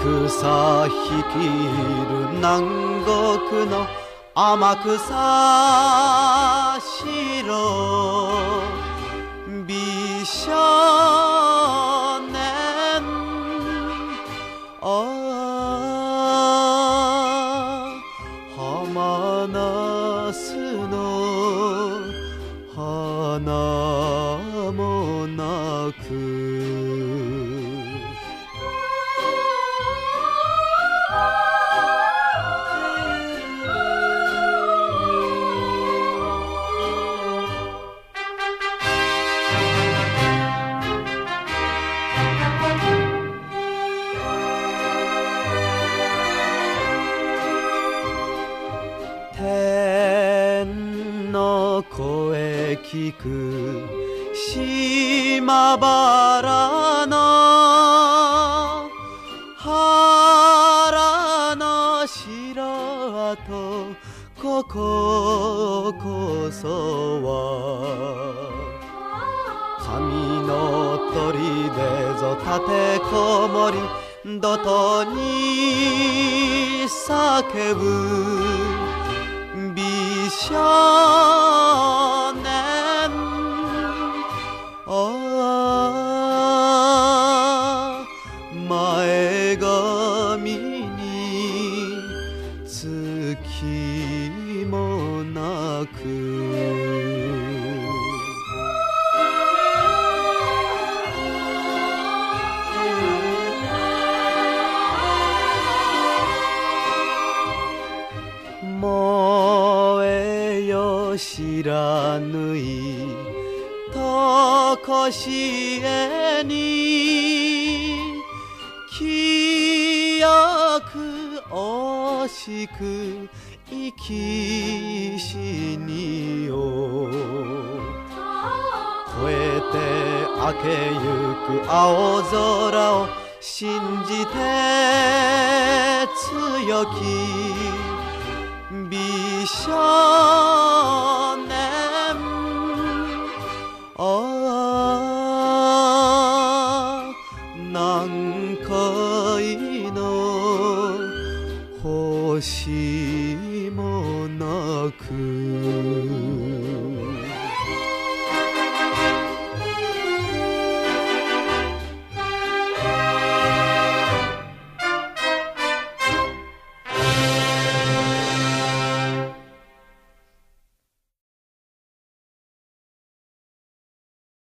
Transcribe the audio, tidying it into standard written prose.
草率いる南国の天草四郎美少年浜那須の花もなく天の声聞く島原の原の城跡こここそは神の砦ぞ立てこもりどとに叫ぶ美少年前髪に月もなく燃えよ知らぬいとこしえに清く惜しく生き死にを越えて明けゆく青空を信じて強き美少